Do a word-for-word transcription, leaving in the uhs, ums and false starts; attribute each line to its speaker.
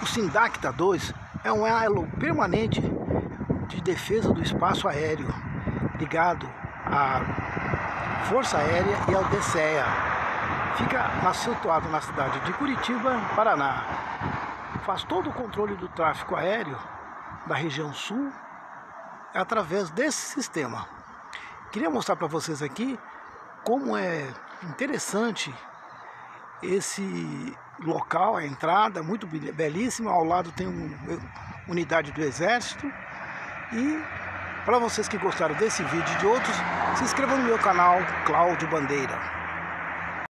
Speaker 1: O Sindacta dois é um elo permanente de defesa do espaço aéreo, ligado à Força Aérea e ao DCEA. Fica situado na cidade de Curitiba, Paraná. Faz todo o controle do tráfego aéreo da região sul através desse sistema. Queria mostrar para vocês aqui como é interessante esse local, a entrada, muito belíssima. Ao lado tem uma unidade do Exército. E para vocês que gostaram desse vídeo e de outros, se inscrevam no meu canal Cláudio Bandeira.